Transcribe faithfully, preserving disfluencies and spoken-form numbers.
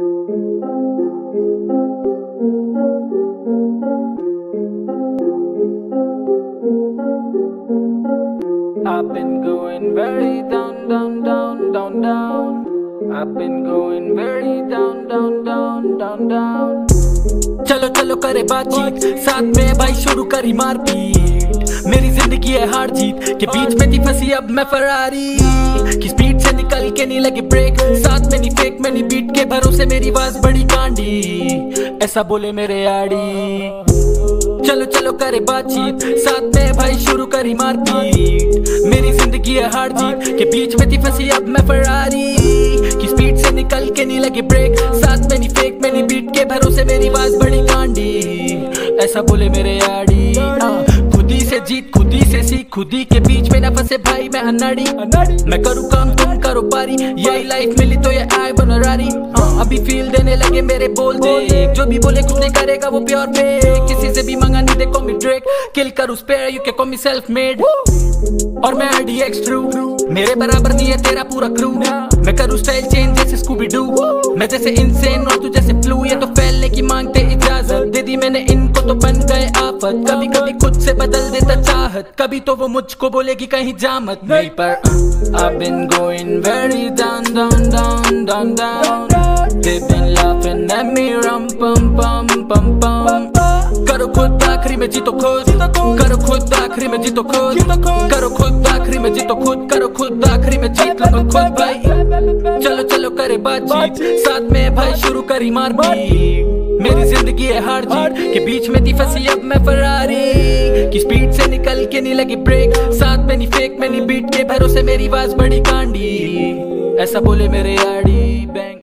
I've been going very down, down, down, down, down. I've been going very down, down, down, down, down. चलो चलो करे बातचीत, साथ में भाई शुरू करी मार पीट। मेरी जिंदगी है हार जीत के बीच में थी फसी, अब मैं ferrari की स्पीड से निकल के नहीं लगी ब्रेक। साथ में नहीं फेक में नहीं बीट के भरोसे मेरी वाज बड़ी कांडी, ऐसा बोले मेरे याडी। चलो चलो करे बातचीत, साथ में भाई शुरू करी मार पीट। मेरी जिंदगी है हार जीत के बीच में थी फसी, अब मैं ferrari की स्पीड से निकल के नहीं लगी ब्रेक। साथ में नहीं फेक में नहीं बीट के भरोसे मेरी वाज बड़ी कांडी, ऐसा बोले मेरे याडी। खुदी से जीत खुदी से सीख, खुदी के बीच में ना फंसे भाई मैं अनाडी। मैं करूँ काम तुम करो पारी, यही लाइफ मिली तो ये आई बना रारी। अभी फील देने लगे मेरे बोल दे, जो भी बोले कुछ नहीं करेगा वो प्योर पे। किसी से भी मंगा नहीं देखो मी ड्रेक, किल करूँ spare you can call me self made. और मैं आर डी एक्स ट्रू, मेरे बराबर नहीं है तेरा पूरा क्रू। मैं करूँ स्टाइल चेंज जैसे स्कूबी डू, मैं जैसे इंसेन और तू जैसे फ्लू। ये तो फैलने की मांगते इजाजत, दे दी मैंने इनको तो बन गए आफत। कभी कभी खुद से बदल देता चाहत, कभी तो वो मुझको बोलेगी कहीं जामत नहीं। पर I've been going very down, down, down, down, down. They've been laughing at me, rum pum pum pum pum. करो खुद आखिरी में जीतो खुद, करो खुद आखिरी में जीतो खुद, करो खुद आखिरी में जीतो खुद, करो खुद आखिरी में जीत लो खुद भाई। चलो चलो करे बातचीत, साथ में भाई शुरू करी मार पीट। मेरी जिंदगी है हार जीत के बीच में थी फसी, अब मैं ferrari की स्पीड से निकल के नहीं लगी ब्रेक। साथ में नहीं फेक में नहीं बीट के भरोसे मेरी वाज बड़ी कांडी, ऐसा बोले मेरे याडी।